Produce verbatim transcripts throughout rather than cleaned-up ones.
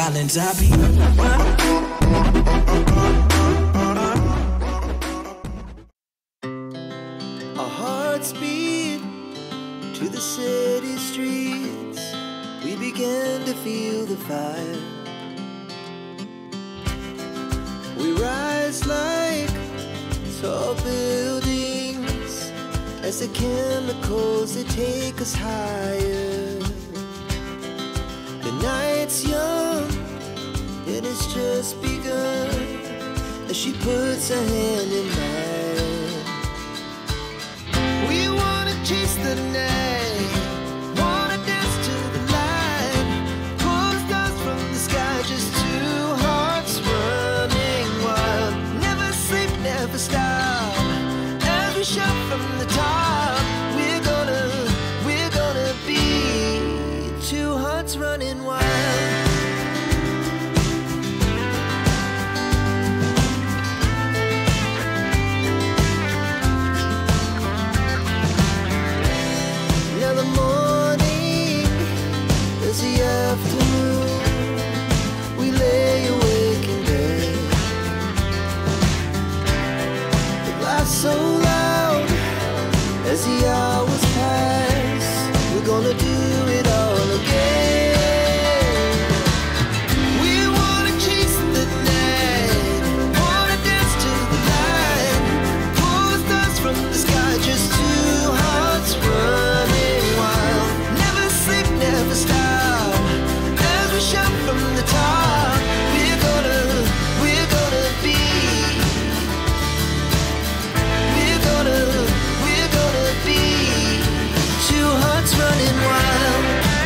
Collins, I be. Our hearts beat to the city streets. We began to feel the fire. We rise like tall buildings as the chemicals they take us higher. The night's young and it's just begun as she puts her hand in mine. We wanna chase the night, wanna dance to the light, pull the stars from the sky, just two hearts running wild. Never sleep, never stop, as we shout from the top. We're gonna, we're gonna be two hearts running wild. Now the morning is the afternoon. We lay awake in bed. The laughs so loud as the hours pass. We're gonna do it all again. We wanna chase the night, wanna dance to the light, pull the stars from the sky, just two hearts running wild. Never sleep, never stop, as we shout from the top. We're gonna, we're gonna be, we're gonna, we're gonna be two hearts running wild.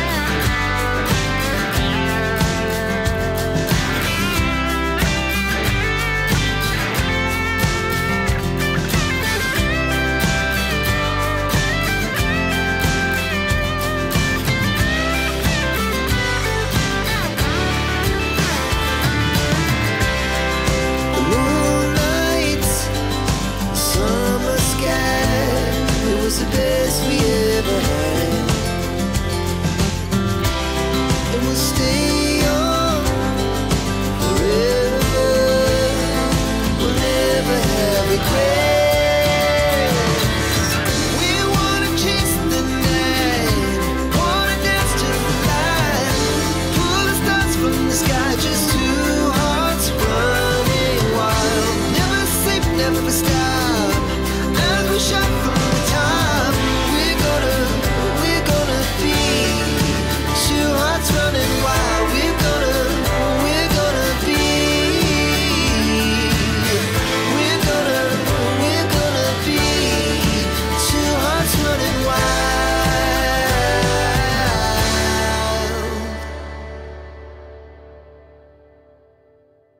The moonlight, summer sky, it was the best we ever had. And we'll stay on forever. We'll never have regrets. We wanna chase the night, wanna dance to the light, pull the stars from the sky.